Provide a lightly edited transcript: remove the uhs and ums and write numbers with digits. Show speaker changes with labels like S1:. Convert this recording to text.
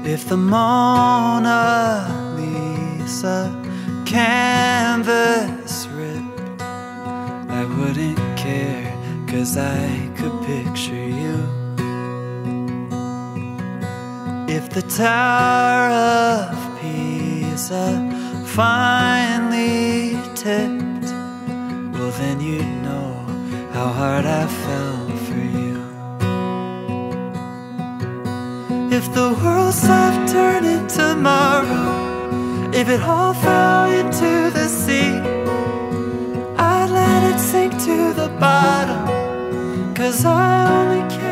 S1: If the Mona Lisa canvas ripped, I wouldn't care, 'cause I could picture you. If the Tower of Pisa finally tipped, well then you'd know how hard I fell for you. If the world stopped turning tomorrow, if it all fell into the sea, I'd let it sink to the bottom, 'cause I only care